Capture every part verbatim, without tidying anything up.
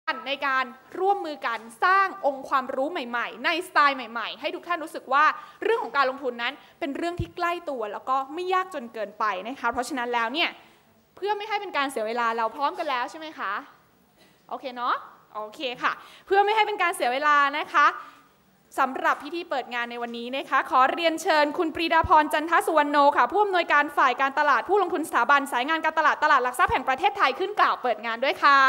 ในการร่วมมือกันสร้างองค์ความรู้ใหม่ๆในสไตล์ใหม่ๆให้ทุกท่านรู้สึกว่าเรื่องของการลงทุนนั้นเป็นเรื่องที่ใกล้ตัวแล้วก็ไม่ยากจนเกินไปนะคะเพราะฉะนั้นแล้วเนี่ยเพื่อไม่ให้เป็นการเสียเวลาเราพร้อมกันแล้วใช่ไหมคะโอเคเนาะโอเคค่ะเพื่อไม่ให้เป็นการเสียเวลานะคะสำหรับพิธีเปิดงานในวันนี้นะคะขอเรียนเชิญคุณปรีดาพรจันทสุวรรณโนค่ะผู้อำนวยการฝ่ายการตลาดผู้ลงทุนสถาบันสายงานการตลาดตลาดหลักทรัพย์แห่งประเทศไทยขึ้นกล่าวเปิดงานด้วยค่ะ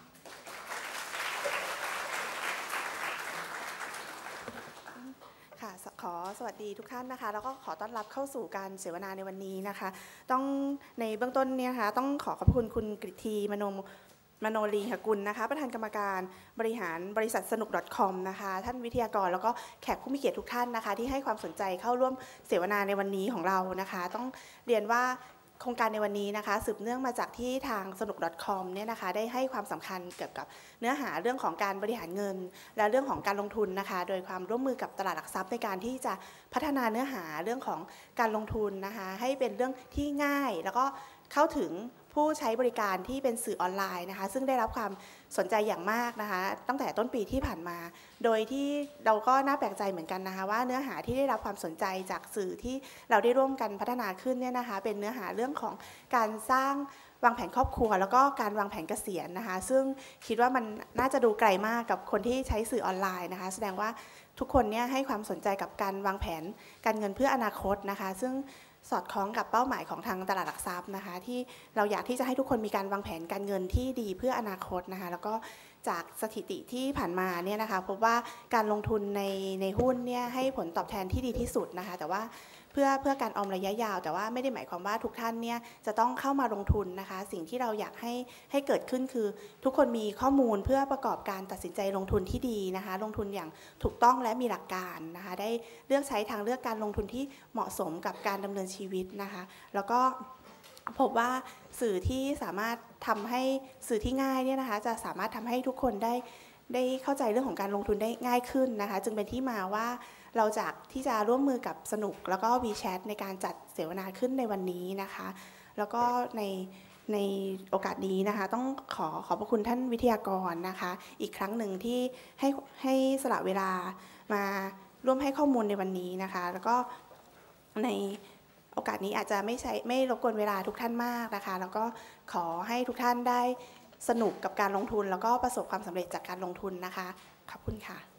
ค่ะขอสวัสดีทุกท่านนะคะแล้วก็ขอต้อนรับเข้าสู่การเสวนาในวันนี้นะคะต้องในเบื้องต้นเนี่ยนะคะต้องขอขอบคุณคุณกฤษฎีมโนมโนลีหกุลนะคะประธานกรรมการบริหารบริษัทสนุก .com นะคะท่านวิทยากรแล้วก็แขกผู้มีเกียรติทุกท่านนะคะที่ให้ความสนใจเข้าร่วมเสวนาในวันนี้ของเรานะคะต้องเรียนว่าโครงการในวันนี้นะคะสืบเนื่องมาจากที่ทางสนุก .com เนี่ยนะคะได้ให้ความสำคัญเกี่ยวกับเนื้อหาเรื่องของการบริหารเงินและเรื่องของการลงทุนนะคะโดยความร่วมมือกับตลาดหลักทรัพย์ในการที่จะพัฒนาเนื้อหาเรื่องของการลงทุนนะคะให้เป็นเรื่องที่ง่ายแล้วก็เข้าถึงผู้ใช้บริการที่เป็นสื่อออนไลน์นะคะซึ่งได้รับความสนใจอย่างมากนะคะตั้งแต่ต้นปีที่ผ่านมาโดยที่เราก็น่าแปลกใจเหมือนกันนะคะว่าเนื้อหาที่ได้รับความสนใจจากสื่อที่เราได้ร่วมกันพัฒนาขึ้นเนี่ยนะคะเป็นเนื้อหาเรื่องของการสร้างวางแผนครอบครัวแล้วก็การวางแผนเกษียณนะคะซึ่งคิดว่ามันน่าจะดูไกลมากกับคนที่ใช้สื่อออนไลน์นะคะแสดงว่าทุกคนเนี่ยให้ความสนใจกับการวางแผนการเงินเพื่ออนาคตนะคะซึ่งสอดคล้องกับเป้าหมายของทางตลาดหลักทรัพย์นะคะที่เราอยากที่จะให้ทุกคนมีการวางแผนการเงินที่ดีเพื่ออนาคตนะคะแล้วก็จากสถิติที่ผ่านมาเนี่ยนะคะพบว่าการลงทุนในในหุ้นเนี่ยให้ผลตอบแทนที่ดีที่สุดนะคะแต่ว่าเพื่อเพื่อการออมระยะยาวแต่ว่าไม่ได้หมายความว่าทุกท่านเนี่ยจะต้องเข้ามาลงทุนนะคะสิ่งที่เราอยากให้ให้เกิดขึ้นคือทุกคนมีข้อมูลเพื่อประกอบการตัดสินใจลงทุนที่ดีนะคะลงทุนอย่างถูกต้องและมีหลักการนะคะได้เลือกใช้ทางเลือกการลงทุนที่เหมาะสมกับการดำเนินชีวิตนะคะแล้วก็พบว่าสื่อที่สามารถทำให้สื่อที่ง่ายเนี่ยนะคะจะสามารถทำให้ทุกคนได้ได้เข้าใจเรื่องของการลงทุนได้ง่ายขึ้นนะคะจึงเป็นที่มาว่าเราจากที่จะร่วมมือกับสนุกแล้วก็ WeChat ในการจัดเสวนาขึ้นในวันนี้นะคะแล้วก็ในในโอกาสนี้นะคะต้องขอขอบพระคุณท่านวิทยากรนะคะอีกครั้งหนึ่งที่ให้ให้สละเวลามาร่วมให้ข้อมูลในวันนี้นะคะแล้วก็ในโอกาสนี้อาจจะไม่ใช้ไม่รบกวนเวลาทุกท่านมากนะคะแล้วก็ขอให้ทุกท่านได้สนุกกับการลงทุนแล้วก็ประสบความสำเร็จจากการลงทุนนะคะขอบคุณค่ะ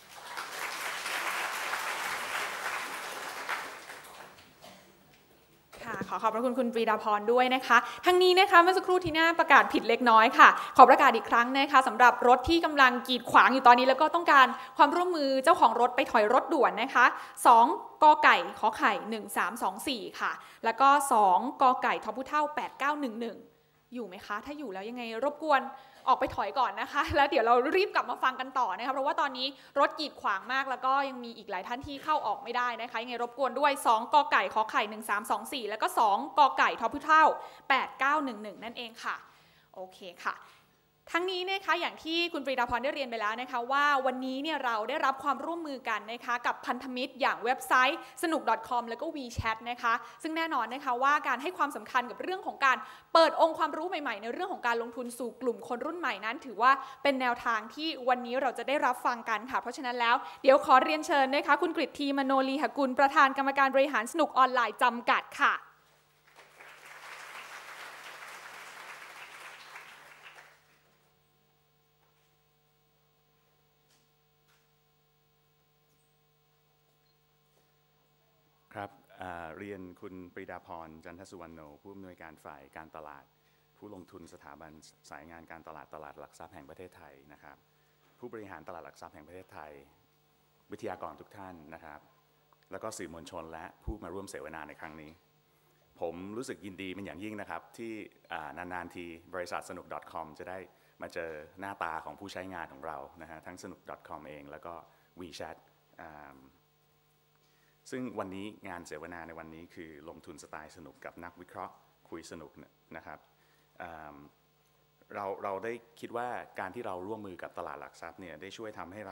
ขอขอบพระคุณคุณปรีดาพรด้วยนะคะทั้งนี้นะคะเมื่อสักครู่ที่หน้าประกาศผิดเล็กน้อยค่ะขอประกาศอีกครั้งนะคะสำหรับรถที่กำลังกีดขวางอยู่ตอนนี้แล้วก็ต้องการความร่วมมือเจ้าของรถไปถอยรถด่วนนะคะสองกไก่ขอไข่หนึ่งสามสองสี่ค่ะแล้วก็สองกไก่ทอผู้เท่าแปดเก้าหนึ่งหนึ่งอยู่ไหมคะถ้าอยู่แล้วยังไงรบกวนออกไปถอยก่อนนะคะแล้วเดี๋ยวเรารีบกลับมาฟังกันต่อนะคะเพราะว่าตอนนี้รถกีดขวางมากแล้วก็ยังมีอีกหลายท่านที่เข้าออกไม่ได้นะคะยังไงรบกวนด้วยสองกไก่ขอไข่หนึ่งสามสองสี่แล้วก็สองกไก่ทอผู้เท่าแปดเก้าหนึ่งหนึ่งนั่นเองค่ะโอเคค่ะทั้งนี้นะคะอย่างที่คุณปรีดาพรได้เรียนไปแล้วนะคะว่าวันนี้เนี่ยเราได้รับความร่วมมือกันนะคะกับพันธมิตรอย่างเว็บไซต์สนุก .com แล้วก็ WeChat นะคะซึ่งแน่นอนนะคะว่าการให้ความสำคัญกับเรื่องของการเปิดองค์ความรู้ใหม่ๆในเรื่องของการลงทุนสู่กลุ่มคนรุ่นใหม่นั้นถือว่าเป็นแนวทางที่วันนี้เราจะได้รับฟังกันค่ะเพราะฉะนั้นแล้วเดี๋ยวขอเรียนเชิญนะคะคุณกฤษฎีมโนลีหกุลประธานกรรมการบริหารสนุกออนไลน์จำกัดค่ะครับเรียนคุณปรีดาพรจันทสุวรรณโนผู้อำนวยการฝ่ายการตลาดผู้ลงทุนสถาบันสายงานการตลาดตลาดหลักทรัพย์แห่งประเทศไทยนะครับผู้บริหารตลาดหลักทรัพย์แห่งประเทศไทยวิทยากรทุกท่านนะครับแล้วก็สื่อมวลชนและผู้มาร่วมเสวนาในครั้งนี้ผมรู้สึกยินดีเป็นอย่างยิ่งนะครับที่นานๆทีบริษัทสนุก .com จะได้มาเจอหน้าตาของผู้ใช้งานของเรานะฮะทั้งสนุก .com เองแล้วก็ WeChatซึ่งวันนี้งานเสวนาในวันนี้คือลงทุนสไตล์สนุกกับนักวิเคราะห์คุยสนุกนะครับเราเราได้คิดว่าการที่เราร่วมมือกับตลาดหลักทรัพย์เนี่ยได้ช่วยทำให้เรา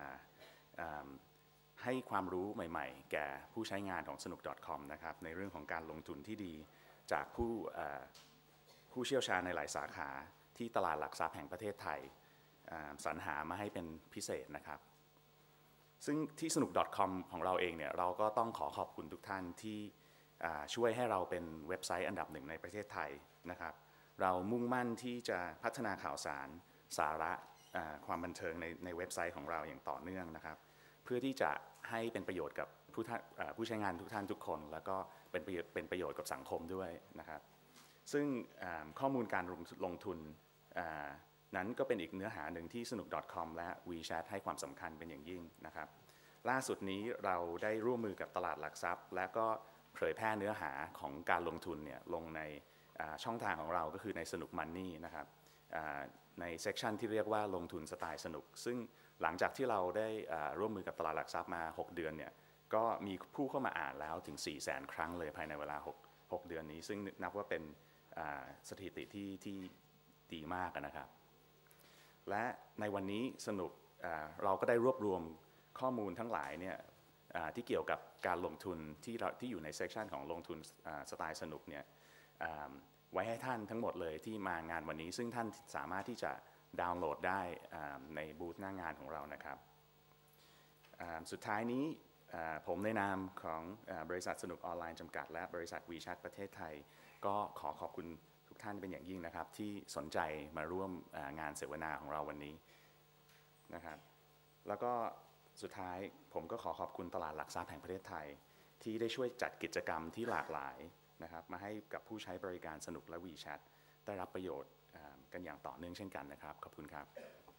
ให้ความรู้ใหม่ๆแก่ผู้ใช้งานของสนุก .com นะครับในเรื่องของการลงทุนที่ดีจากผู้ผู้เชี่ยวชาญในหลายสาขาที่ตลาดหลักทรัพย์แห่งประเทศไทยสรรหามาให้เป็นพิเศษนะครับซึ่งที่สนุก .com ของเราเองเนี่ยเราก็ต้องขอขอบคุณทุกท่านที่ช่วยให้เราเป็นเว็บไซต์อันดับหนึ่งในประเทศไทยนะครับเรามุ่งมั่นที่จะพัฒนาข่าวสารสาระความบันเทิงในในเว็บไซต์ของเราอย่างต่อเนื่องนะครับเพื่อที่จะให้เป็นประโยชน์กับผู้ผู้ใช้งานทุกท่านทุกคนแล้วก็เป็นประโยชน์เป็นประโยชน์กับสังคมด้วยนะครับซึ่งข้อมูลการลงทุนนั้นก็เป็นอีกเนื้อหาหนึ่งที่สนุก .com และ WeChat ให้ความสำคัญเป็นอย่างยิ่งนะครับล่าสุดนี้เราได้ร่วมมือกับตลาดหลักทรัพย์และก็เผยแพร่เนื้อหาของการลงทุนเนี่ยลงในช่องทางของเราก็คือในสนุกมันนี่นะครับในเซกชันที่เรียกว่าลงทุนสไตล์สนุกซึ่งหลังจากที่เราได้ร่วมมือกับตลาดหลักทรัพย์มาหกเดือนเนี่ยก็มีผู้เข้ามาอ่านแล้วถึง สี่แสน ครั้งเลยภายในเวลาหกเดือนนี้ซึ่งนับว่าเป็นสถิติที่ที่ดีมากนะครับและในวันนี้สนุกเราก็ได้รวบรวมข้อมูลทั้งหลายเนี่ยที่เกี่ยวกับการลงทุนที่เราที่อยู่ในเซกชันของลงทุนสไตล์สนุกเนี่ยไว้ให้ท่านทั้งหมดเลยที่มางานวันนี้ซึ่งท่านสามารถที่จะดาวน์โหลดได้ในบูธหน้างานของเรานะครับสุดท้ายนี้ผมในนามของบริษัทสนุกออนไลน์จำกัดและบริษัท WeChat ประเทศไทยก็ขอขอบคุณทุกท่านเป็นอย่างยิ่งนะครับที่สนใจมาร่วมงานเสวนาของเราวันนี้นะครับแล้วก็สุดท้ายผมก็ขอขอบคุณตลาดหลักทรัพย์แห่งประเทศไทยที่ได้ช่วยจัดกิจกรรมที่หลากหลายนะครับมาให้กับผู้ใช้บริการสนุกและ WeChat ได้รับประโยชน์กันอย่างต่อเนื่องเช่นกันนะครับขอบคุณครับ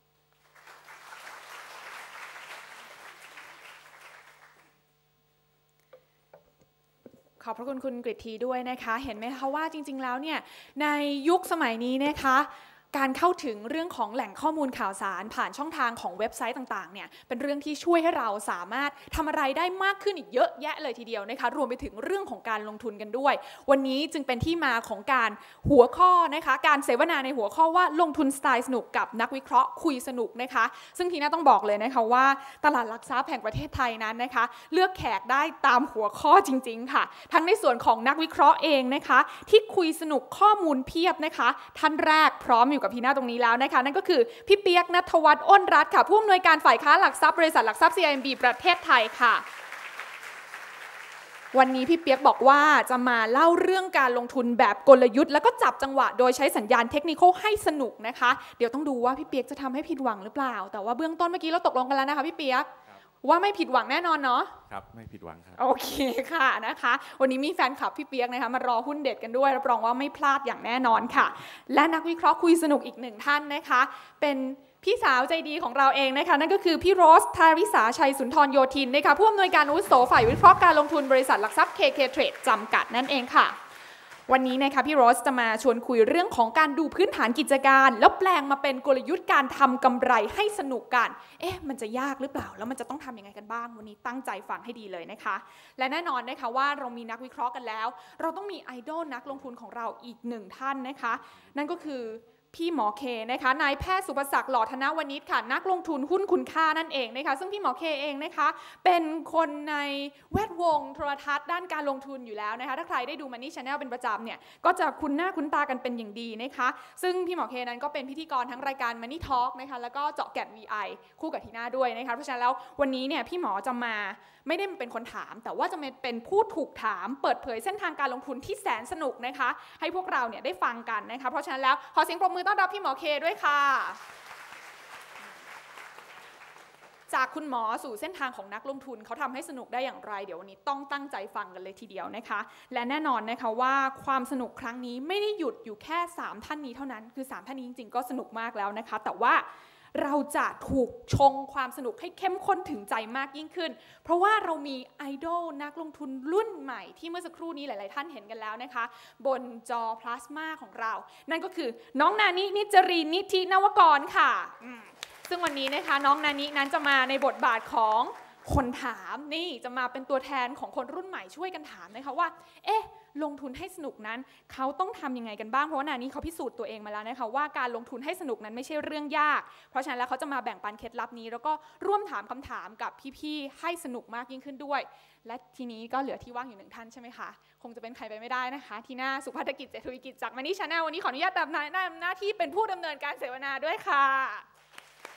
ขอบพระคุณคุณกฤษทีด้วยนะคะเห็นไหมคะว่าจริงๆแล้วเนี่ยในยุคสมัยนี้นะคะการเข้าถึงเรื่องของแหล่งข้อมูลข่าวสารผ่านช่องทางของเว็บไซต์ต่างๆเนี่ยเป็นเรื่องที่ช่วยให้เราสามารถทำอะไรได้มากขึ้นอีกเยอะแยะเลยทีเดียวนะคะรวมไปถึงเรื่องของการลงทุนกันด้วยวันนี้จึงเป็นที่มาของการหัวข้อนะคะการเสวนาในหัวข้อว่าลงทุนสไตล์สนุกกับนักวิเคราะห์คุยสนุกนะคะซึ่งทีน่าต้องบอกเลยนะคะว่าตลาดหลักทรัพย์แห่งประเทศไทยนั้นนะคะเลือกแขกได้ตามหัวข้อจริงๆค่ะทั้งในส่วนของนักวิเคราะห์เองนะคะที่คุยสนุกข้อมูลเพียบนะคะท่านแรกพร้อมอยู่กับทีน่าตรงนี้แล้วนะคะนั่นก็คือพี่เปียกณัฐวัฒน์อ้นรัตน์ค่ะผู้อำนวยการฝ่ายค้าหลักทรัพย์บริษัทหลักทรัพย์ ซี ไอ เอ็ม บี ประเทศไทยค่ะวันนี้พี่เปียกบอกว่าจะมาเล่าเรื่องการลงทุนแบบกลยุทธ์แล้วก็จับจังหวะโดยใช้สัญญาณเทคนิคให้สนุกนะคะเดี๋ยวต้องดูว่าพี่เปียกจะทำให้ผิดหวังหรือเปล่าแต่ว่าเบื้องต้นเมื่อกี้เราตกลงกันแล้วนะคะพี่เปียกว่าไม่ผิดหวังแน่นอนเนาะครับไม่ผิดหวังครับโอเคค่ะนะคะวันนี้มีแฟนคลับพี่เปียกนะคะมารอหุ้นเด็ดกันด้วยรับรองว่าไม่พลาดอย่างแน่นอนค่ะและนักวิเคราะห์คุยสนุกอีกหนึ่งท่านนะคะเป็นพี่สาวใจดีของเราเองนะคะนั่นก็คือพี่โรสทาริสาชัยสุนทรโยธินนะคะผู้อำนวยการอาวุโสฝ่ายวิเคราะห์การลงทุนบริษัทหลักทรัพย์ เค เค Trade จำกัดนั่นเองค่ะวันนี้นะคะพี่โรสจะมาชวนคุยเรื่องของการดูพื้นฐานกิจการแล้วแปลงมาเป็นกลยุทธ์การทำกำไรให้สนุกกันเอ๊ะมันจะยากหรือเปล่าแล้วมันจะต้องทำยังไงกันบ้างวันนี้ตั้งใจฟังให้ดีเลยนะคะและแน่นอนนะคะว่าเรามีนักวิเคราะห์กันแล้วเราต้องมีไอดอลนักลงทุนของเราอีกหนึ่งท่านนะคะนั่นก็คือพี่หมอเคนะคะนายแพทย์สุภศักดิ์หล่อธนวณิชค่ะนักลงทุนหุ้นคุณค่านั่นเองนะคะซึ่งพี่หมอเคเองนะคะเป็นคนในแวดวงโทรทัศน์ด้านการลงทุนอยู่แล้วนะคะถ้าใครได้ดู Money Channel เป็นประจำเนี่ยก็จะคุ้นหน้าคุ้นตากันเป็นอย่างดีนะคะซึ่งพี่หมอเคนั้นก็เป็นพิธีกรทั้งรายการ Money Talk นะคะแล้วก็เจาะแก่น วี ไอ คู่กับทีน่าด้วยนะคะเพราะฉะนั้นแล้ววันนี้เนี่ยพี่หมอจะมาไม่ได้เป็นคนถามแต่ว่าจะเป็นผู้ถูกถามเปิดเผยเส้นทางการลงทุนที่แสนสนุกนะคะให้พวกเราเนี่ยได้ฟังกันนะคะเพราะฉะนั้นแล้วขอเสียงปรบมือต้อนรับพี่หมอเคด้วยค่ะจากคุณหมอสู่เส้นทางของนักลงทุนเขาทำให้สนุกได้อย่างไรเดี๋ยววันนี้ต้องตั้งใจฟังกันเลยทีเดียวนะคะและแน่นอนนะคะว่าความสนุกครั้งนี้ไม่ได้หยุดอยู่แค่สามท่านนี้เท่านั้นคือสามท่านนี้จริงๆก็สนุกมากแล้วนะคะแต่ว่าเราจะถูกชงความสนุกให้เข้มข้นถึงใจมากยิ่งขึ้นเพราะว่าเรามีไอดอลนักลงทุนรุ่นใหม่ที่เมื่อสักครู่นี้หลายๆท่านเห็นกันแล้วนะคะบนจอพลาสมาของเรานั่นก็คือน้องนานินิจรีนิธินวกรค่ะซึ่งวันนี้นะคะน้องนานินั้นจะมาในบทบาทของคนถามนี่จะมาเป็นตัวแทนของคนรุ่นใหม่ช่วยกันถามนะคะว่าเอ๊ะลงทุนให้สนุกนั้นเขาต้องทำยังไงกันบ้างเพราะว่านานี้เขาพิสูจน์ตัวเองมาแล้วนะคะว่าการลงทุนให้สนุกนั้นไม่ใช่เรื่องยากเพราะฉะนั้นแล้วเขาจะมาแบ่งปันเคล็ดลับนี้แล้วก็ร่วมถามคำถามกับพี่ๆให้สนุกมากยิ่งขึ้นด้วยและทีนี้ก็เหลือที่ว่างอยู่หนึ่งท่านใช่ไหมคะคงจะเป็นใครไปไม่ได้นะคะทีน่าสุภาธกิจเจตุรกิจจาก Money Channel วันนี้ขออนุญาตดำเนินหน้าที่เป็นผู้ดำเนินการเสวนาด้วยค่ะ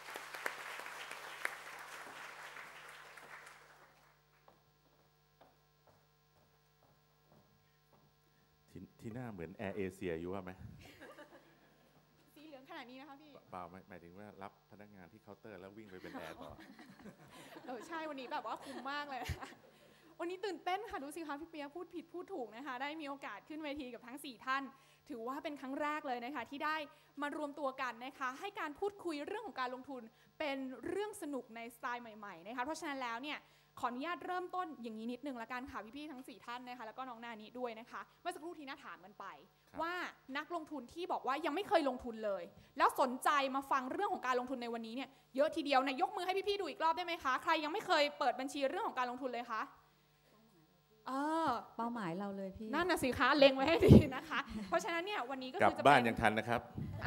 ทีน่าเหมือนแอร์เอเชียอยู่ว่าไหมสีเหลืองขนาดนี้นะคะพี่เปล่าหมายถึงว่ารับพนักงานที่เคาน์เตอร์แล้ววิ่งไปเป็นแอร์ต่อเออใช่วันนี้แบบว่าคุ้มมากเลยวันนี้ตื่นเต้นค่ะดูสิคะพี่เปียพูดผิดพูดถูกนะคะได้มีโอกาสขึ้นเวทีกับทั้งสี่ท่านถือว่าเป็นครั้งแรกเลยนะคะที่ได้มารวมตัวกันนะคะให้การพูดคุยเรื่องของการลงทุนเป็นเรื่องสนุกในสไตล์ใหม่ๆนะคะเพราะฉะนั้นแล้วเนี่ยขออนุญาตเริ่มต้นอย่างนี้นิดนึงละกันค่ะพี่ๆทั้งสี่ท่านนะคะแล้วก็น้องนานิด้วยนะคะเมื่อสักครู่ที่น่าถามกันไปว่านักลงทุนที่บอกว่ายังไม่เคยลงทุนเลยแล้วสนใจมาฟังเรื่องของการลงทุนในวันนี้เนี่ยเยอะทีเดียวนะยกมือให้พี่ๆดูอีกรอบได้ไหมคะใครยังไม่เคยเปิดบัญชีเรื่องของการลงทุนเลยคะเออเป้าหมายเราเลยพี่นั่นน่ะสิคะเล็งไว้ให้ดีนะคะเพราะฉะนั้นเนี่ยวันนี้ก็คือจะกลับบ้านยังทันนะครับ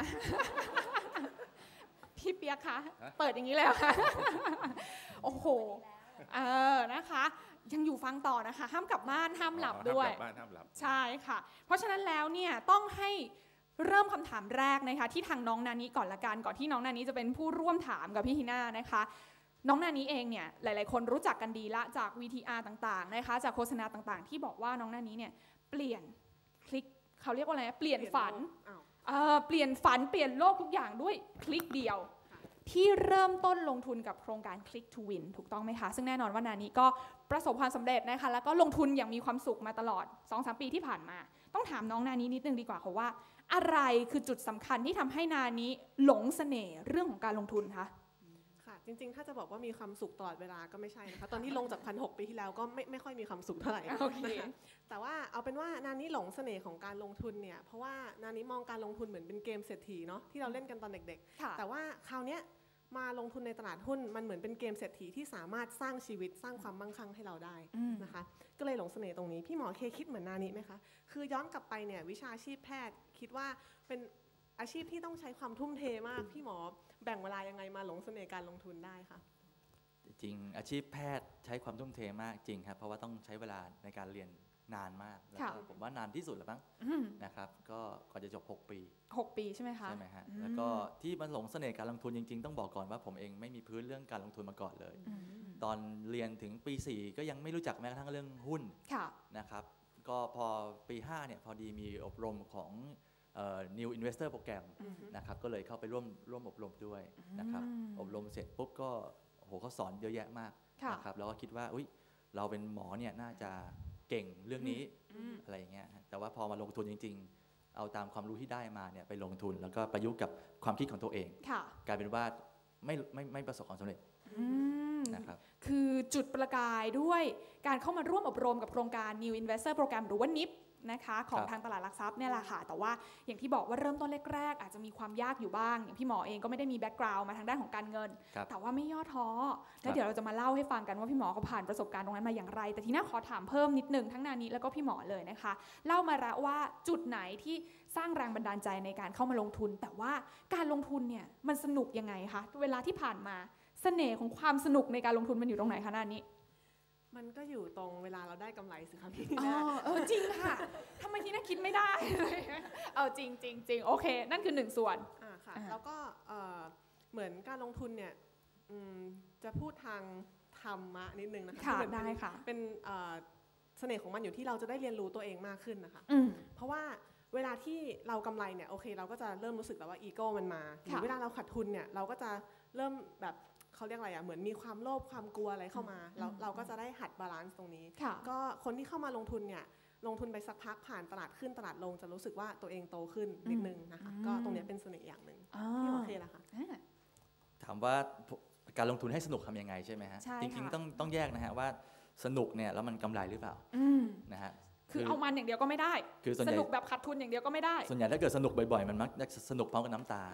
พี่เปียกคะเปิดอย่างนี้เลยค่ะโอ้โหเออนะคะยังอยู่ฟังต่อนะคะห้ามกลับบ้านห้ามหลับด้วยห้ามกลับบ้านห้ามหลับใช่ค่ะเพราะฉะนั้นแล้วเนี่ยต้องให้เริ่มคำถามแรกนะคะที่ทางน้องนานิก่อนละกันก่อนที่น้องนานิจะเป็นผู้ร่วมถามกับพี่ทีน่านะคะน้องนานิเองเนี่ยหลายๆคนรู้จักกันดีละจาก วี ที อาร์ ต่างๆนะคะจากโฆษณาต่างๆที่บอกว่าน้องนานิเนี่ยเปลี่ยนคลิกเขาเรียกว่าอะไรเปลี่ยนฝันเอ่อเปลี่ยนฝันเปลี่ยนโลกทุกอย่างด้วยคลิกเดียวที่เริ่มต้นลงทุนกับโครงการ Click to Win ถูกต้องไหมคะซึ่งแน่นอนว่านานิก็ประสบความสำเร็จนะคะแล้วก็ลงทุนอย่างมีความสุขมาตลอด สองถึงสาม ปีที่ผ่านมาต้องถามน้องนานินิดนึงดีกว่าค่ะว่าอะไรคือจุดสำคัญที่ทำให้นานิหลงเสน่ห์เรื่องของการลงทุนคะค่ะจริงๆถ้าจะบอกว่ามีความสุขตลอดเวลาก็ไม่ใช่นะคะตอนที่ลงจากพันหกปีที่แล้วก็ไม่ไม่ค่อยมีความสุขเท่าไหร่นะคะแต่ว่าเอาเป็นว่านานิหลงเสน่ห์ของการลงทุนเนี่ยเพราะว่านานิมองการลงทุนเหมือนเป็นเกมเศรษฐีเนาะที่เราเล่นกันตอนเด็กๆแต่ว่าคราวนี้มาลงทุนในตลาดหุ้นมันเหมือนเป็นเกมเศรษฐีที่สามารถสร้างชีวิตสร้างความมั่งคั่งให้เราได้นะคะก็เลยหลงเสน่ห์ตรงนี้พี่หมอเคคิดเหมือนนานิไหมคะคือย้อนกลับไปเนี่ยวิชาชีพแพทย์คิดว่าเป็นอาชีพที่ต้องใช้ความทุ่มเทมากพี่หมอแบ่งเวลายังไงมาหลงเสน่ห์การลงทุนได้คะจริงอาชีพแพทย์ใช้ความทุ่มเทมากจริงครับเพราะว่าต้องใช้เวลาในการเรียนนานมากแล้วก็ผมว่านานที่สุดแล้วมั้งนะครับก็ก่อนจะจบหกปีหกปีใช่ไหมคะใช่ไหมฮะแล้วก็ที่มันหลงเสน่ห์การลงทุนจริงๆต้องบอกก่อนว่าผมเองไม่มีพื้นเรื่องการลงทุนมาก่อนเลยตอนเรียนถึงปีสี่ก็ยังไม่รู้จักแม้กระทั่งเรื่องหุ้นนะครับก็พอปีห้าเนี่ยพอดีมีอบรมของ New Investor โปรแกรมนะครับก็เลยเข้าไปร่วมร่วมอบรมด้วยนะครับอบรมเสร็จปุ๊บก็โอ้โหเขาสอนเยอะแยะมากนะครับแล้วก็คิดว่าอุ๊ยเราเป็นหมอเนี่ยน่าจะเก่งเรื่องนี้อะไรอย่างเงี้ยแต่ว่าพอมาลงทุนจริงๆเอาตามความรู้ที่ได้มาเนี่ยไปลงทุนแล้วก็ประยุกต์กับความคิดของตัวเองกลายเป็นว่าไม่ไม่ไม่ประสบความสำเร็จนะครับคือจุดประกายด้วยการเข้ามาร่วมอบรมกับโครงการ New Investor Program หรือว่า นิ ไอ พี นะคะของทางตลาดหลักทรัพย์เนี่ยแหละค่ะแต่ว่าอย่างที่บอกว่าเริ่มต้นแรกๆอาจจะมีความยากอยู่บ้างอย่างพี่หมอเองก็ไม่ได้มีแบ็กกราวด์มาทางด้านของการเงินแต่ว่าไม่ย่อท้อแล้วเดี๋ยวเราจะมาเล่าให้ฟังกันว่าพี่หมอเขาผ่านประสบการณ์ตรงนั้นมาอย่างไรแต่ทีนี้ขอถามเพิ่มนิดนึงทั้งนานิแล้วก็พี่หมอเลยนะคะเล่ามาแล้วว่าจุดไหนที่สร้างแรงบันดาลใจในการเข้ามาลงทุนแต่ว่าการลงทุนเนี่ยมันสนุกยังไงคะเวลาที่ผ่านมาเสน่ห์ของความสนุกในการลงทุนมันอยู่ตรงไหนคะนานิมันก็อยู่ตรงเวลาเราได้กำไรสิคะพี่อ๋อเออจริงค่ะทำไมที่น่าคิดไม่ได้เอาจริงจริงจริงโอเคนั่นคือหนึ่งส่วนอ่าค่ะแล้วก็เหมือนการลงทุนเนี่ยจะพูดทางธรรมะนิดนึงนะคะค่ะได้ค่ะเป็นเสน่ห์ของมันอยู่ที่เราจะได้เรียนรู้ตัวเองมากขึ้นนะคะเพราะว่าเวลาที่เรากำไรเนี่ยโอเคเราก็จะเริ่มรู้สึกแล้วว่าอีโก้มันมาหรือเวลาเราขาดทุนเนี่ยเราก็จะเริ่มแบบเขาเรียกอะไรอ่ะเหมือนมีความโลภความกลัวอะไรเข้ามาเราเราก็จะได้หัดบาลานซ์ตรงนี้ก็คนที่เข้ามาลงทุนเนี่ยลงทุนไปสักพักผ่านตลาดขึ้นตลาดลงจะรู้สึกว่าตัวเองโตขึ้นนิดนึงนะคะก็ตรงนี้เป็นเสน่ห์อย่างหนึ่งที่โอเคแล้วค่ะถามว่าการลงทุนให้สนุกทำยังไงใช่ไหมฮะจริงๆต้องต้องแยกนะฮะว่าสนุกเนี่ยแล้วมันกำไรหรือเปล่านะฮะคือเอามันอย่างเดียวก็ไม่ได้สนุกแบบขาดทุนอย่างเดียวก็ไม่ได้ส่วนใหญ่ถ้าเกิดสนุกบ่อยๆมันมักจะสนุกพร้อมกับน้ำตา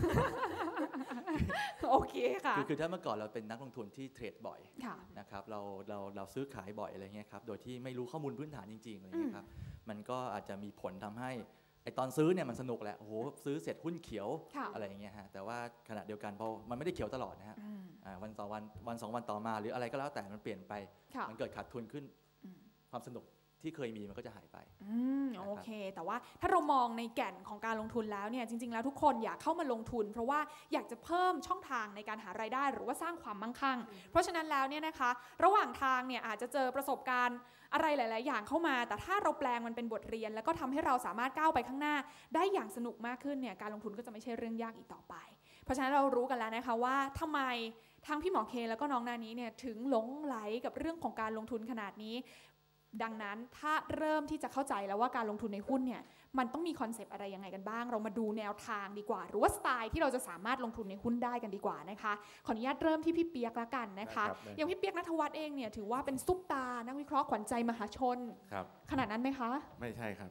โอเคค่ะคือคือถ้าเมื่อก่อนเราเป็นนักลงทุนที่เทรดบ่อยนะครับเราเราเราซื้อขายบ่อยอะไรเงี้ยครับโดยที่ไม่รู้ข้อมูลพื้นฐานจริงๆอะไรเงี้ยครับมันก็อาจจะมีผลทำให้ไอตอนซื้อเนี่ยมันสนุกแหละโอ้โหซื้อเสร็จหุ้นเขียวอะไรอย่างเงี้ยฮะแต่ว่าขณะเดียวกันพอมันไม่ได้เขียวตลอดนะฮะวันต่อวันวันสองวันต่อมาหรืออะไรก็แล้วแต่มันเปลี่ยนไปมันเกิดขาดทุนขึ้นความสนุกที่ที่เคยมีมันก็จะหายไปอืมโอเคแต่ว่าถ้าเรามองในแก่นของการลงทุนแล้วเนี่ยจริงๆแล้วทุกคนอยากเข้ามาลงทุนเพราะว่าอยากจะเพิ่มช่องทางในการหารายได้หรือว่าสร้างความมั่งคั่งเพราะฉะนั้นแล้วเนี่ยนะคะระหว่างทางเนี่ยอาจจะเจอประสบการณ์อะไรหลายๆอย่างเข้ามาแต่ถ้าเราแปลงมันเป็นบทเรียนแล้วก็ทำให้เราสามารถก้าวไปข้างหน้าได้อย่างสนุกมากขึ้นเนี่ยการลงทุนก็จะไม่ใช่เรื่องยากอีกต่อไปเพราะฉะนั้นเรารู้กันแล้วนะคะว่าทำไมทั้งพี่หมอเคแล้วก็น้องนานี้เนี่ยถึงหลงไหลกับเรื่องของการลงทุนขนาดนี้ดังนั้นถ้าเริ่มที่จะเข้าใจแล้วว่าการลงทุนในหุ้นเนี่ยมันต้องมีคอนเซปต์อะไรยังไงกันบ้างเรามาดูแนวทางดีกว่าหรือว่าสไตล์ที่เราจะสามารถลงทุนในหุ้นได้กันดีกว่านะคะขออนุญาตเริ่มที่พี่เปียกละกันนะคะอย่างพี่เปียกณัฐวัฒน์เองเนี่ยถือว่าเป็นซุปตานักวิเคราะห์ขวัญใจมหาชนขนาดนั้นไหมคะไม่ใช่ครับ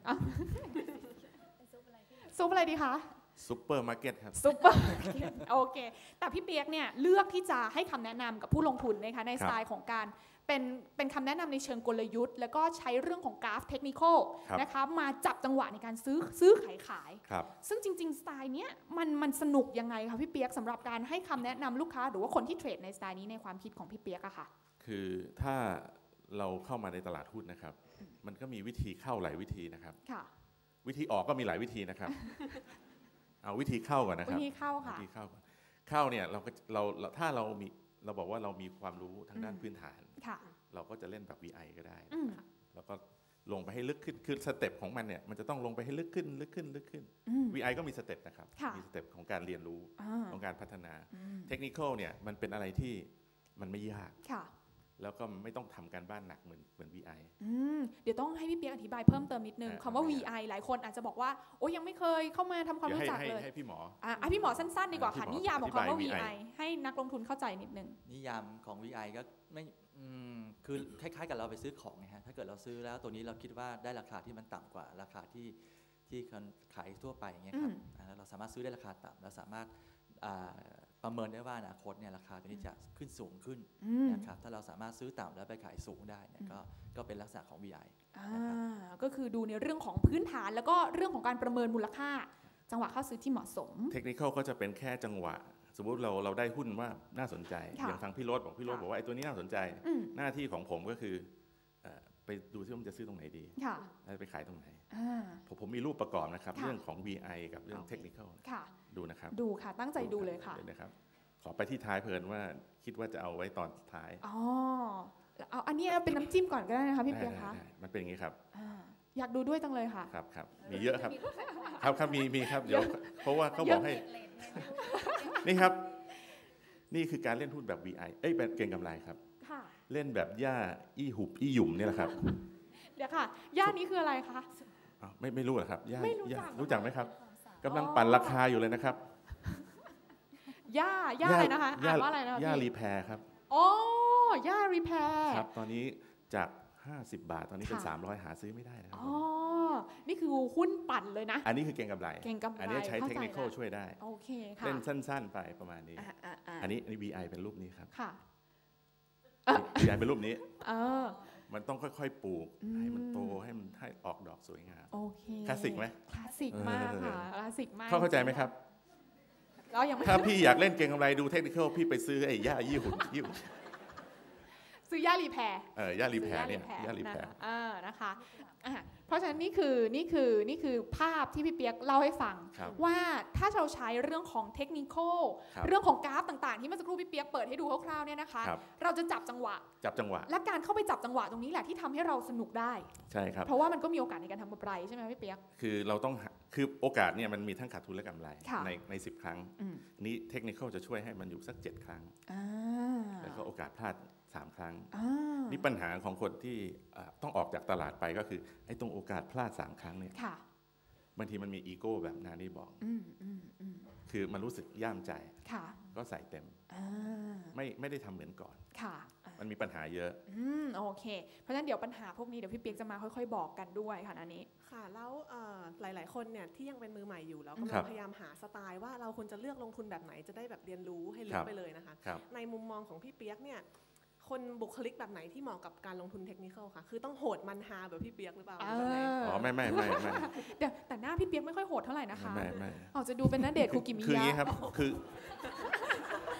ซุปอะไรดีคะซุปเปอร์มาร์เก็ตครับซุปเปอร์มาร์เก็ตโอเคแต่พี่เปียกเนี่ยเลือกที่จะให้คำแนะนำกับผู้ลงทุนนะคะในสไตล์ของการเป็นเป็นคำแนะนำในเชิงกลยุทธ์แล้วก็ใช้เรื่องของกราฟเทคนิคอลนะคะมาจับจังหวะในการซื้อซื้อขายขายซึ่งจริงๆสไตล์เนี้ยมันมันสนุกยังไงคะพี่เปียกสำหรับการให้คำแนะนำลูกค้าหรือว่าคนที่เทรดในสไตล์นี้ในความคิดของพี่เปียกอะค่ะคือถ้าเราเข้ามาในตลาดหุ้นนะครับมันก็มีวิธีเข้าหลายวิธีนะครับวิธีออกก็มีหลายวิธีนะครับเอาวิธีเข้าก่อนนะครับวิธีเข้าค่ะวิธีเข้าก่อนเข้าเนี่ยเราก็เราถ้าเรามีเราบอกว่าเรามีความรู้ทางด้านพื้นฐานเราก็จะเล่นแบบ วี ไอ ก็ได้แล้วก็ลงไปให้ลึกขึ้นคือสเต็ปของมันเนี่ยมันจะต้องลงไปให้ลึกขึ้นลึกขึ้นลึกขึ้น วี ไอ ก็มีสเต็ปนะครับมีสเต็ปของการเรียนรู้ของการพัฒนาเทคนิคอลเนี่ยมันเป็นอะไรที่มันไม่ยากแล้วก็ไม่ต้องทำการบ้านหนักเหมือนเหมือน วี ไออืมเดี๋ยวต้องให้พี่เปียกอธิบายเพิ่มเติมนิดนึงคำว่า วี ไอ หลายคนอาจจะบอกว่าโอ้ยังไม่เคยเข้ามาทำความรู้จักเลยให้พี่หมออ่ะพี่หมอสั้นๆดีกว่าค่ะนิยามของคำว่า วี ไอ ให้นักลงทุนเข้าใจนิดนึงนิยามของ วี ไอ ก็ไม่คือคล้ายๆกับเราไปซื้อของไงฮะถ้าเกิดเราซื้อแล้วตัวนี้เราคิดว่าได้ราคาที่มันต่ำกว่าราคาที่ที่ขายทั่วไปอย่างเงี้ยครับแล้วเราสามารถซื้อได้ราคาต่ำเราสามารถประเมินได้ว่าอนาคตเนี่ยราคาตัวนี้จะขึ้นสูงขึ้นนะครับถ้าเราสามารถซื้อต่ำแล้วไปขายสูงได้เนี่ยก็ก็เป็นลักษณะของ วี ไอก็คือดูในเรื่องของพื้นฐานแล้วก็เรื่องของการประเมินมูลค่าจังหวะเข้าซื้อที่เหมาะสมเทคนิคก็จะเป็นแค่จังหวะสมมุติเราเราได้หุ้นว่าน่าสนใจอย่างฟังพี่โรจน์บอกพี่โรจน์บอกว่าไอ้ตัวนี้น่าสนใจหน้าที่ของผมก็คือไปดูที่ว่าจะซื้อตรงไหนดีแล้วไปขายตรงไหนผมผมมีรูปประกอบนะครับเรื่องของ วี ไอ กับเรื่องเทคนิคดูนะครับดูค่ะตั้งใจดูเลยค่ะนะครับขอไปที่ท้ายเพลินว่าคิดว่าจะเอาไว้ตอนท้ายอ๋อเอาอันนี้เป็นน้ำจิ้มก่อนก็ได้นะคะพี่เปียกคะมันเป็นอย่างนี้ครับอยากดูด้วยจังเลยค่ะครับครับมีเยอะครับครับครับมีมีครับเดี๋ยวเพราะว่าเขาบอกให้นี่ครับนี่คือการเล่นหุ้นแบบ วี ไอ เอ้ยแบบเก็งกำไรครับเล่นแบบย่าอี้หุบอี้หยุ่มนี่แหละครับเดี๋ยวค่ะย่านี้คืออะไรคะไม่ไม่รู้หรอครับย่ารู้จักไหมครับกำลังปั่นราคาอยู่เลยนะครับย่าย่าอะไรนะคะอ่านว่าอะไรนะย่ารีแพร์ครับอ๋อย่ารีแพร์ครับตอนนี้จากห้าสิบบาทตอนนี้เป็นสามร้อยหาซื้อไม่ได้นะครับอ๋อนี่คือหุ้นปั่นเลยนะอันนี้คือเก็งกำไรเก็งกำไรอันนี้ใช้เทคนิคช่วยได้โอเคค่ะเล่นสั้นๆไปประมาณนี้อันนี้อันนี้ วี ไอ เป็นรูปนี้ครับค่ะวี ไอ เป็นรูปนี้มันต้องค่อยๆปลูกให้มันโตให้มันให้ออกดอกสวยงามโอเคคลาสสิกไหมคลาสสิกมากค่ะคลาสสิกมากเข้าใจไหมครับถ้าพี่อยากเล่นเก็งกำไรดูเทคนิคพี่ไปซื้อไอ้ย่ายี่หุ่นยี่หุ่นซื้อย่ารีแพร์เออย่ารีแพร์เนี่ยย่ารีแพร์อ่านะคะเพราะฉะนั้นนี่คือนี่คือนี่คือภาพที่พี่เปียกเล่าให้ฟังว่าถ้าเราใช้เรื่องของเทคนิคเรื่องของกราฟต่างๆที่เมื่อสักครู่พี่เปียกเปิดให้ดูคร่าวๆเนี่ยนะคะเราจะจับจังหวะจับจังหวะและการเข้าไปจับจังหวะตรงนี้แหละที่ทำให้เราสนุกได้ใช่ครับเพราะว่ามันก็มีโอกาสในการทำกำไรใช่ไหมพี่เปียกคือเราต้องคือโอกาสเนี่ยมันมีทั้งขาดทุนและกำไรในในสิบครั้งนี้เทคนิคจะช่วยให้มันอยู่สักเจ็ดครั้งแล้วก็โอกาสพลาดสามครั้งนี่ปัญหาของคนที่ต้องออกจากตลาดไปก็คือไอ้ตรงโอกาสพลาดสามครั้งเนี่ยบางทีมันมีอีโก้แบบนานี่บอกคือมันรู้สึกย่ามใจก็ใส่เต็มไม่ไม่ได้ทำเหมือนก่อนมันมีปัญหาเยอะอืมโอเคเพราะฉะนั้นเดี๋ยวปัญหาพวกนี้เดี๋ยวพี่เปียกจะมาค่อยๆบอกกันด้วยค่ะนันนี้ค่ะแล้วหลายๆคนเนี่ยที่ยังเป็นมือใหม่อยู่แล้วก็พยายามหาสไตล์ว่าเราควรจะเลือกลงทุนแบบไหนจะได้แบบเรียนรู้ให้ลึกไปเลยนะคะในมุมมองของพี่เปียกเนี่ยคนบุคลิกแบบไหนที่เหมาะกับการลงทุนเทคนิคอลค่ะคือต้องโหดมันฮาแบบพี่เปียกหรือเปล่าอ๋อไม่ไม่ไม่ไม่เดี๋ยวแต่หน้าพี่เปียกไม่ค่อยโหดเท่าไหร่นะคะไม่ไม่อาจจะดูเป็นณเดชน์คุกิมิยะคืออย่างนี้ครับคือ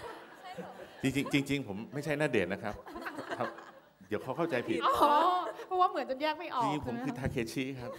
จริงจริงจริงผมไม่ใช่ณเดชน์นะครับเดี๋ยวเขาเข้าใจผิดอ๋อราะว่าเหมือนจนแยกไม่ออกจริงๆผมคือทาเคชิครับ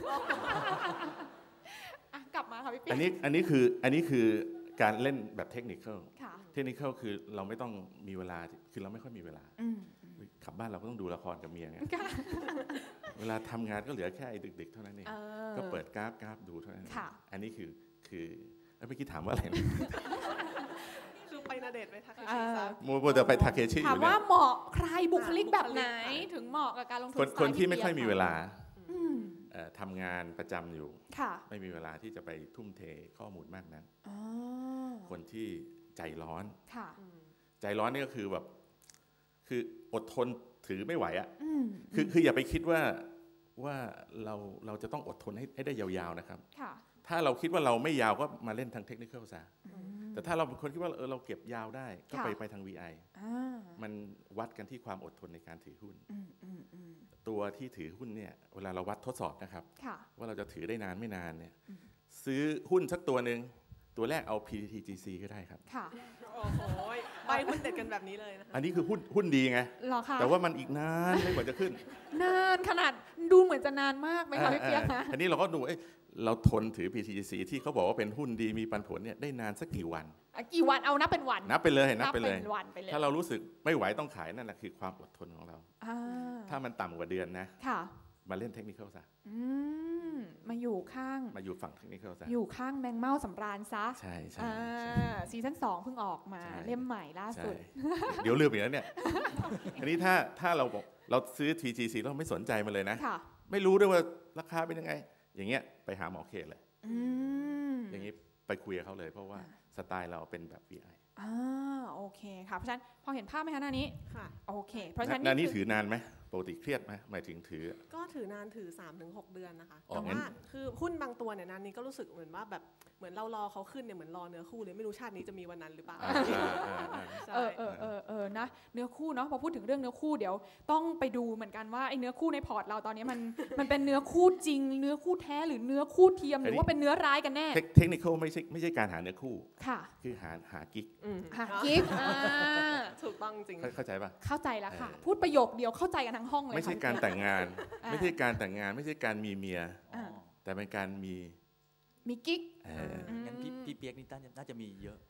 กลับมาค่ะพี่ปิ๊กอันนี้อันนี้คืออันนี้คือการเล่นแบบเทคนิคค่ะเทคนิคคือเราไม่ต้องมีเวลาคือเราไม่ค่อยมีเวลาขับบ้านเราก็ต้องดูละครกับเมียไงเวลาทำงานก็เหลือแค่ไอ้ดึกๆเท่านั้นเองก็เปิดกราฟกราฟดูเท่านั้นอันนี้คือคือเมื่อกี้ถามว่าอะไรคือไปนาเดชไปทาเคชิซะโมโมจะไปทาเคชิถามว่าเหมาะใครบุคลิกแบบไหนถึงเหมาะกับการลงทุนคนที่ไม่ค่อยมีเวลาทำงานประจำอยู่ไม่มีเวลาที่จะไปทุ่มเทข้อมูลมากนักคนที่ใจร้อนใจร้อนนี่ก็คือแบบคืออดทนถือไม่ไหวอ่ะคือคืออย่าไปคิดว่าว่าเราเราจะต้องอดทนให้ให้ได้ยาวๆนะครับถ้าเราคิดว่าเราไม่ยาวก็มาเล่นทางเทคนิคซะแต่ถ้าเราเป็นคนคิดว่าเออเราเก็บยาวได้ก็ไปไปทาง วี ไอ มันวัดกันที่ความอดทนในการถือหุ้นตัวที่ถือหุ้นเนี่ยเวลาเราวัดทดสอบนะครับว่าเราจะถือได้นานไม่นานเนี่ยซื้อหุ้นสักตัวหนึ่งตัวแรกเอา พี ที ที จี ซี ก็ได้ครับโอ้โหใบหุ้นเด็ดกันแบบนี้เลยนะคะอันนี้คือหุ้นหุ้นดีไงแต่ว่ามันอีกนานไม่กว่าจะขึ้นนานขนาดดูเหมือนจะนานมากไหมคะพี่เปียกคะอันนี้เราก็ดูเราทนถือ พี ที ที ซี ที่เขาบอกว่าเป็นหุ้นดีมีปันผลเนี่ยได้นานสักกี่วันกี่วันเอานับเป็นวันนับไปเลยนับไปเลยถ้าเรารู้สึกไม่ไหวต้องขายนั่นแหละคือความอดทนของเราถ้ามันต่ำกว่าเดือนนะมาเล่นเทคนิคซะมาอยู่ข้างมาอยู่ฝั่งเทคนิคซะอยู่ข้างแมงเม่าสำราญซะใช่ใช่ซีซั่นสองเพิ่งออกมาเล่มใหม่ล่าสุดเดี๋ยวลืมอีกแล้วเนี่ยอันนี้ถ้าถ้าเราบอกเราซื้อ ที จี ซี เราไม่สนใจมันเลยนะไม่รู้ด้วยว่าราคาเป็นยังไงอย่างเงี้ยไปหาหมอเคเลยอย่างนี้ไปคุยกับเขาเลยเพราะว่าสไตล์เราเป็นแบบ วี ไออ่าโอเคค่ะเพราะฉะนั้นพอเห็นภาพไหมคะหน้านี้ค่ะโอเคเพราะฉะนั้นหน้านี้ถือนานไหมปกติเครียดไหมหมายถึงถือก็ถือนานถือ สามถึงหก เดือนนะคะแต่ว่าคือหุ้นบางตัวเนี่ยนานนี้ก็รู้สึกเหมือนว่าแบบเหมือนเรารอเขาขึ้นเนี่ยเหมือนรอเนื้อคู่เลยไม่รู้ชาตินี้จะมีวันนั้นหรือเปล่าเออเออเออเออนะเนื้อคู่เนาะพอพูดถึงเรื่องเนื้อคู่เดี๋ยวต้องไปดูเหมือนกันว่าไอ้เนื้อคู่ในพอร์ตเราตอนนี้มันมันเป็นเนื้อคู่จริงเนื้อคู่แท้หรือเนื้อคู่เทียมหรือว่าเป็นเนื้อร้ายกันแน่เทคนิคไม่ใช่ไม่ใช่การหาเนื้อคู่ค่ะคือหาหากิ๊กหากิ๊กถูกต้องจริงเข้าใจป่ะเข้าใจแล้วค่ะพูดประโยคเดียวเข้าใจกันทั้งห้องเลยไม่ใช่การแต่งงานไม่ใช่การแต่งงานไม่ใช่การมีเมียแต่เป็นการมีมีกิ๊กงั้นพี่พี่เปียกนี่น่าจะมีเยอะ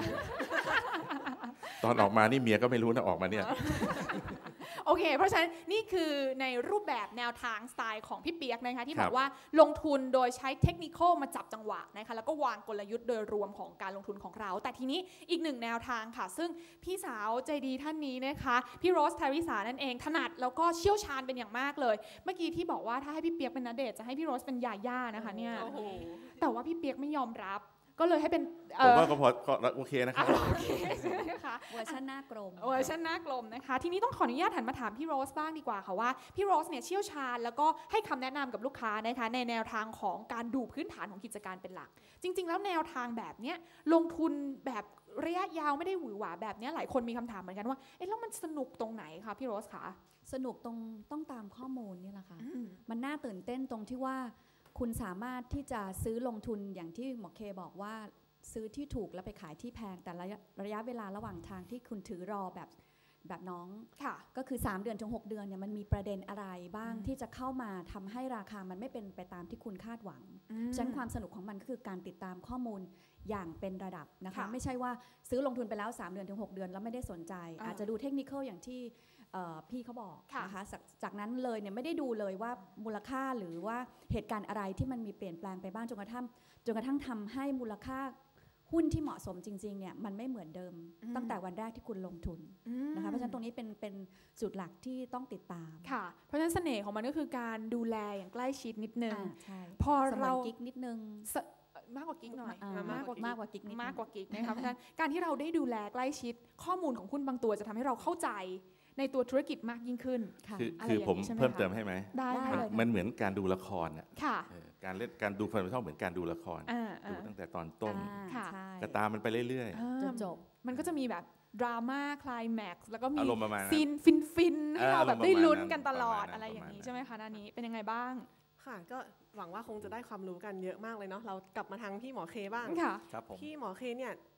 ตอนออกมานี่เมียก็ไม่รู้นะออกมาเนี่ยโอเคเพราะฉะนั้นนี่คือในรูปแบบแนวทางสไตล์ของพี่เปียกนะคะที่บอกว่าลงทุนโดยใช้เทคนิคมาจับจังหวะนะคะแล้วก็วางกลยุทธ์โดยรวมของการลงทุนของเราแต่ทีนี้อีกหนึ่งแนวทางค่ะซึ่งพี่สาวใจดีท่านนี้นะคะพี่โรสทาริสานั่นเองถนัดแล้วก็เชี่ยวชาญเป็นอย่างมากเลยเมื่อกี้ที่บอกว่าถ้าให้พี่เปียกเป็นณเดชน์จะให้พี่โรสเป็นยาย่านะคะเนี่ยแต่ว่าพี่เปียกไม่ยอมรับก็เลยให้เป็นผมว่าก็พอโอเคนะครับเวอร์ชันหน้ากลมเวอร์ชันหน้ากลมนะคะทีนี้ต้องขออนุญาตหันมาถามพี่โรสบ้างดีกว่าค่ะว่าพี่โรสเนี่ยเชี่ยวชาญแล้วก็ให้คำแนะนำกับลูกค้านะคะในแนวทางของการดูพื้นฐานของกิจการเป็นหลักจริงๆแล้วแนวทางแบบเนี้ยลงทุนแบบระยะยาวไม่ได้หวือหวาแบบนี้หลายคนมีคำถามเหมือนกันว่าเอ๊ะแล้วมันสนุกตรงไหนคะพี่โรสคะสนุกตรงต้องตามข้อมูลนี่แหละค่ะมันน่าตื่นเต้นตรงที่ว่าคุณสามารถที่จะซื้อลงทุนอย่างที่หมอเคบอกว่าซื้อที่ถูกแล้วไปขายที่แพงแต่ระยะระยะเวลาระหว่างทางที่คุณถือรอแบบแบบน้องค่ะก็คือสามเดือนถึงหกเดือนเนี่ยมันมีประเด็นอะไรบ้างที่จะเข้ามาทำให้ราคามันไม่เป็นไปตามที่คุณคาดหวังฉะนั้นความสนุกของมันก็คือการติดตามข้อมูลอย่างเป็นระดับนะคะไม่ใช่ว่าซื้อลงทุนไปแล้วสามเดือนถึงหกเดือนแล้วไม่ได้สนใจอาจจะดูเทคนิคอย่างที่พี่เขาบอกนะคะจากนั้นเลยเนี่ยไม่ได้ดูเลยว่ามูลค่าหรือว่าเหตุการณ์อะไรที่มันมีเปลี่ยนแปลงไปบ้างจนกระทั่งจนกระทั่งทำให้มูลค่าหุ้นที่เหมาะสมจริงๆเนี่ยมันไม่เหมือนเดิมตั้งแต่วันแรกที่คุณลงทุนนะคะเพราะฉะนั้นตรงนี้เป็นเป็นจุดหลักที่ต้องติดตามค่ะเพราะฉะนั้นเสน่ห์ของมันก็คือการดูแลอย่างใกล้ชิดนิดนึงพอเรากิ๊กนิดนึงมากกว่ากิ๊กหน่อยมากกว่ามากกว่ากิ๊กมากกว่ากิ๊กนะคะเพราะฉะนั้นการที่เราได้ดูแลใกล้ชิดข้อมูลของหุ้นบางตัวจะทำให้เราเข้าใจในตัวธุรกิจมากยิ่งขึ้นคือคือผมเพิ่มเติมให้ไหมได้มันเหมือนการดูละครอ่ะค่ะการเล่นการดูฟันเท่าเหมือนการดูละครดูตั้งแต่ตอนต้นก็ตามมันไปเรื่อยๆจนจบมันก็จะมีแบบดราม่าคลายแม็กซ์แล้วก็มีซีนฟินฟินให้เราแบบได้ลุ้นกันตลอดอะไรอย่างนี้ใช่ไหมคะหน้านี้เป็นยังไงบ้างค่ะก็หวังว่าคงจะได้ความรู้กันเยอะมากเลยเนาะเรากลับมาทางพี่หมอเคบ้างค่ะพี่หมอเคเนี่ย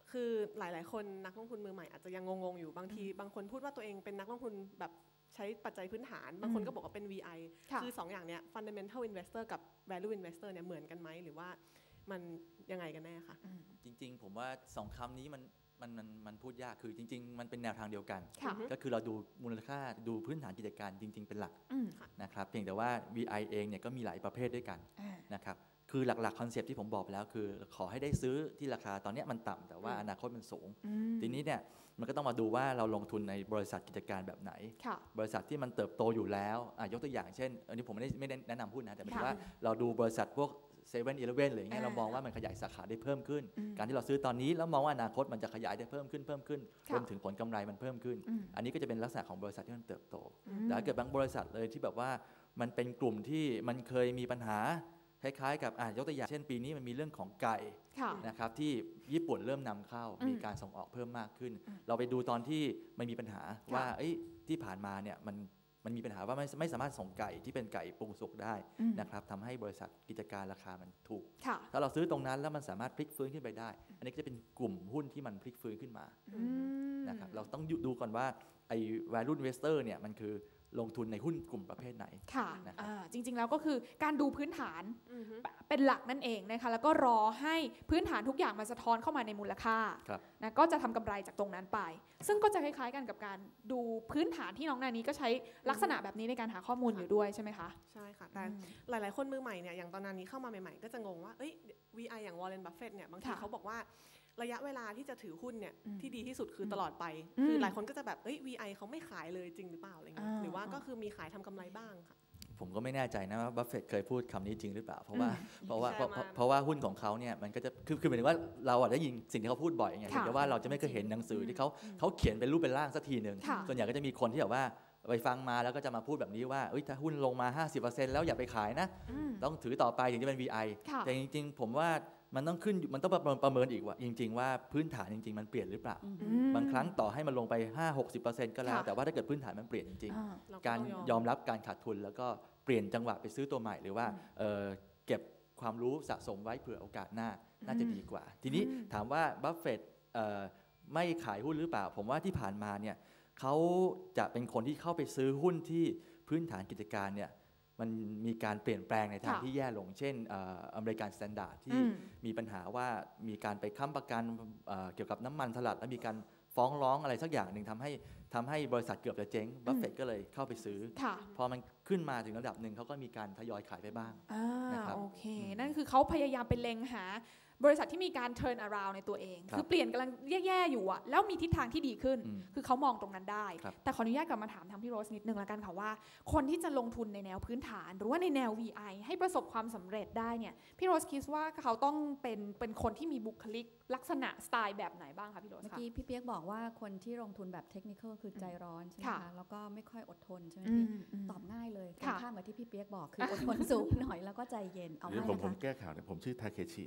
คือหลายๆคนนักลงทุนมือใหม่อาจจะยังงงๆอยู่บางทีบางคนพูดว่าตัวเองเป็นนักลงทุนแบบใช้ปัจจัยพื้นฐานบางคนก็บอกว่าเป็น วี ไอ คือสองอย่างเนี้ย fundamental investor กับ value investor เนี่ยเหมือนกันไหมหรือว่ามันยังไงกันแน่คะจริงๆผมว่าสองคำนี้มันมันมันมันพูดยากคือจริงๆมันเป็นแนวทางเดียวกันก็คือเราดูมูลค่าดูพื้นฐานกิจการจริงๆเป็นหลักนะครับเพียงแต่ว่า วี ไอ เองเนี่ยก็มีหลายประเภทด้วยกันนะครับคือหลักๆคอนเซปต์ที่ผมบอกไปแล้วคือขอให้ได้ซื้อที่ราคาตอนนี้มันต่ำแต่ว่าอนาคตมันสูงทีนี้เนี่ยมันก็ต้องมาดูว่าเราลงทุนในบริษัทกิจการแบบไหนบริษัทที่มันเติบโตอยู่แล้วยกตัวอย่างเช่นอันนี้ผมไม่ได้ไม่ได้แนะนำหุ้นนะแต่หมายถึงว่าเราดูบริษัทพวกเซเว่นอีเลฟเว่นหรืออย่างเงี้ยเรามองว่ามันขยายสาขาได้เพิ่มขึ้นการที่เราซื้อตอนนี้แล้วมองว่าอนาคตมันจะขยายได้เพิ่มขึ้นเพิ่มขึ้นรวมถึงผลกำไรมันเพิ่มขึ้นอันนี้ก็จะเป็นลักษณะของบริษัทที่มันเติบโตแต่ถ้าเกิดบางบริษัทเลยที่แบบว่ามันเป็นกลุ่มที่มันเคยมีปัญหาคล้ายๆกับยกตัวอย่างเช่นปีนี้มันมีเรื่องของไก่นะครับที่ญี่ปุ่นเริ่มนำเข้ามีการส่งออกเพิ่มมากขึ้นเราไปดูตอนที่มันมีปัญหาว่าที่ผ่านมาเนี่ยมันมันมีปัญหาว่าไม่ไม่สามารถส่งไก่ที่เป็นไก่ปรุงสุกได้นะครับทำให้บริษัทกิจการราคามันถูกถ้าเราซื้อตรงนั้นแล้วมันสามารถพลิกฟื้นขึ้นไปได้อันนี้ก็จะเป็นกลุ่มหุ้นที่มันพลิกฟื้นขึ้นมานะครับเราต้องดูก่อนว่าไอ้ value investor เนี่ยมันคือลงทุนในหุ้นกลุ่มประเภทไหนค่ะจริงๆแล้วก็คือการดูพื้นฐานเป็นหลักนั่นเองนะคะแล้วก็รอให้พื้นฐานทุกอย่างมาสะท้อนเข้ามาในมูลค่านะก็จะทำกำไรจากตรงนั้นไปซึ่งก็จะคล้ายๆกันกับการดูพื้นฐานที่น้องนานี้ก็ใช้ลักษณะแบบนี้ในการหาข้อมูลอยู่ด้วยใช่ไหมคะใช่ค่ะแต่หลายๆคนมือใหม่เนี่ยอย่างตอนนานี้เข้ามาใหม่ๆก็จะงงว่าเอ้ย วี ไอ อย่าง Warren Buffett เนี่ยบางทีเขาบอกว่าระยะเวลาที่จะถือหุ้นเนี่ยที่ดีที่สุดคือตลอดไปคือหลายคนก็จะแบบเอ้ย วี ไอ เขาไม่ขายเลยจริงหรือเปล่าอะไรเงี้ยหรือว่าก็คือมีขายทำกำไรบ้างค่ะผมก็ไม่แน่ใจนะว่าบัฟเฟตต์เคยพูดคำนี้จริงหรือเปล่าเพราะว่าเพราะว่าเพราะว่าหุ้นของเขาเนี่ยมันก็จะคือคือหมายถึงว่าเราได้ยินสิ่งที่เขาพูดบ่อยไงแต่ว่าเราจะไม่เคยเห็นหนังสือที่เขาเขาเขียนเป็นรูปเป็นร่างสักทีหนึ่งส่วนใหญ่ก็จะมีคนที่แบบว่าไปฟังมาแล้วก็จะมาพูดแบบนี้ว่าถ้าหุ้นลงมา ห้าสิบเปอร์เซ็นต์ แล้วอย่าไปขายนะต้องถือต่อไปถึงจะเป็น วี ไอ แต่จริงๆผมว่ามันต้องขึ้นมันต้องประเมินอีกว่าจริงๆว่าพื้นฐานจริงๆมันเปลี่ยนหรือเปล่าบางครั้งต่อให้มันลงไป ห้าถึงหกสิบเปอร์เซ็นต์ ก็แล้วแต่ว่าถ้าเกิดพื้นฐานมันเปลี่ยนจริงๆการยอมรับการขาดทุนแล้วก็เปลี่ยนจังหวะไปซื้อตัวใหม่หรือว่าเก็บความรู้สะสมไว้เผื่อโอกาสหน้าน่าจะดีกว่าทีนี้ถามว่าบัฟเฟตต์ไม่ขายหุ้นหรือเปล่าผมว่าที่ผ่านมาเนี่ยเขาจะเป็นคนที่เข้าไปซื้อหุ้นที่พื้นฐานกิจการเนี่ยมันมีการเปลี่ยนแปลงในทางที่แย่ลงเช่นอเมริกันสแตนดาร์ดที่มีปัญหาว่ามีการไปค้ำประกันเกี่ยวกับน้ำมันสลัดและมีการฟ้องร้องอะไรสักอย่างหนึ่งทำให้ทำให้บริษัทเกือบจะเจ๊งบัฟเฟตต์ก็เลยเข้าไปซื้อพอมันขึ้นมาถึงระดับหนึ่งเขาก็มีการทยอยขายไปบ้างนะครับโอเคนั่นคือเขาพยายามเป็นเล็งหาบริษัทที่มีการ turn around ในตัวเองคือเปลี่ยนกำลังแย่ๆอยู่อะแล้วมีทิศทางที่ดีขึ้นคือเขามองตรงนั้นได้แต่ขออนุญาตกลับมาถามทางพี่โรสนิดนึงละกันค่ะว่าคนที่จะลงทุนในแนวพื้นฐานหรือว่าในแนว วี ไอ ให้ประสบความสำเร็จได้เนี่ยพี่โรสคิดว่าเขาต้องเป็นเป็นคนที่มีบุคลิกลักษณะสไตล์แบบไหนบ้างคะพี่โรสเมื่อกี้พี่เปียกบอกว่าคนที่ลงทุนแบบเทคนิคคือใจร้อนใช่ไหมคะแล้วก็ไม่ค่อยอดทนใช่ไหมพี่ตอบง่ายเลยตรงข้ามกับที่พี่เปียกบอกคืออดทนสูงหน่อยแล้วก็ใจเย็นเอาง่ายนะคะผมแก้ข่าวเนี่ยผมชื่อทาเคชิ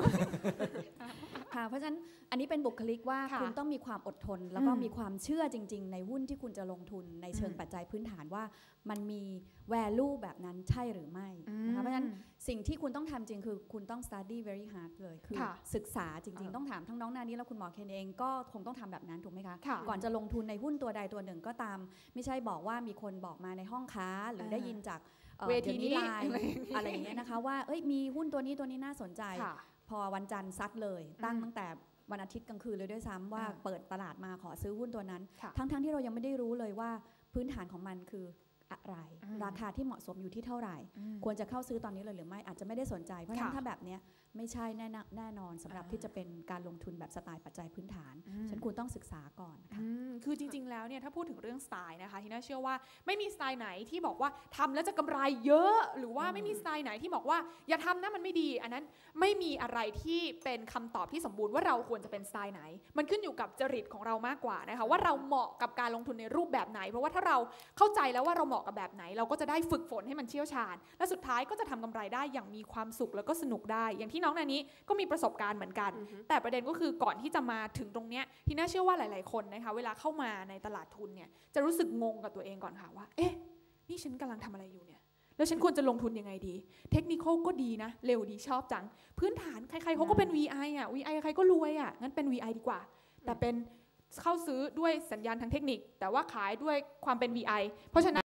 ค่ะเพราะฉะนั้นอันนี้เป็นบุคลิกว่าคุณต้องมีความอดทนแล้วก็มีความเชื่อจริงๆในหุ้นที่คุณจะลงทุนในเชิงปัจจัยพื้นฐานว่ามันมี value แบบนั้นใช่หรือไม่นะคะเพราะฉะนั้นสิ่งที่คุณต้องทำจริงคือคุณต้อง study very hard เลยคือศึกษาจริงๆต้องถามทั้งน้องนานี้แล้วคุณหมอเคนเองก็คงต้องทำแบบนั้นถูกไหมคะก่อนจะลงทุนในหุ้นตัวใดตัวหนึ่งก็ตามไม่ใช่บอกว่ามีคนบอกมาในห้องค้าหรือได้ยินจากเวทีนี้ไลน์อะไรอย่างเงี้ยนะคะว่าเอ้ยมีหุ้นตัวนี้ตัวนี้น่าสนใจพอวันจันทร์ซัดเลยตั้งตั้งแต่วันอาทิตย์กลางคืนเลยด้วยซ้ำว่าเปิดตลาดมาขอซื้อหุ้นตัวนั้นทั้งๆ ท, ที่เรายังไม่ได้รู้เลยว่าพื้นฐานของมันคืออะไรราคาที่เหมาะสมอยู่ที่เท่าไหร่ควรจะเข้าซื้อตอนนี้เลยหรือไม่อาจจะไม่ได้สนใจเพราะฉะนั้นถ้าแบบนี้ไม่ใช่แน่แน่นอนสำหรับที่จะเป็นการลงทุนแบบสไตล์ปัจจัยพื้นฐานฉันควรต้องศึกษาก่อนค่ะคือจริงๆแล้วเนี่ยถ้าพูดถึงเรื่องสไตล์นะคะที่น่าเชื่อว่าไม่มีสไตล์ไหนที่บอกว่าทำแล้วจะกำไรเยอะหรือว่าไม่มีสไตล์ไหนที่บอกว่าอย่าทำนะมันไม่ดีอันนั้นไม่มีอะไรที่เป็นคำตอบที่สมบูรณ์ว่าเราควรจะเป็นสไตล์ไหนมันขึ้นอยู่กับจริตของเรามากกว่านะคะว่าเราเหมาะกับการลงทุนในรูปแบบไหนเพราะว่าถ้าเราเข้าใจแล้วว่าเราเหมาะกับแบบไหนเราก็จะได้ฝึกฝนให้มันเชี่ยวชาญและสุดท้ายก็จะทำกำไรได้อย่างมีความสุขแล้วก็สนุกได้อย่างที่น้องนานี้ก็มีประสบการณ์เหมือนกันแต่ประเด็นก็คือก่อนที่จะมาถึงตรงเนี้ยที่น่าเชื่อว่าหลายๆคนนะคะเวลาเข้ามาในตลาดทุนเนี่ยจะรู้สึกงงกับตัวเองก่อนค่ะว่าเอ๊ะนี่ฉันกำลังทำอะไรอยู่เนี่ยแล้วฉันควรจะลงทุนยังไงดีเทคนิคก็ดีนะเร็วดีชอบจังพื้นฐานใครๆเขาก็เป็น วี ไอ อ่ะ วี ไอ ใครก็รวยอ่ะงั้นเป็น วี ไอ ดีกว่าแต่เป็นเข้าซื้อด้วยสัญญาณทางเทคนิคแต่ว่าขายด้วยความเป็น วี ไอ เพราะฉะนั้น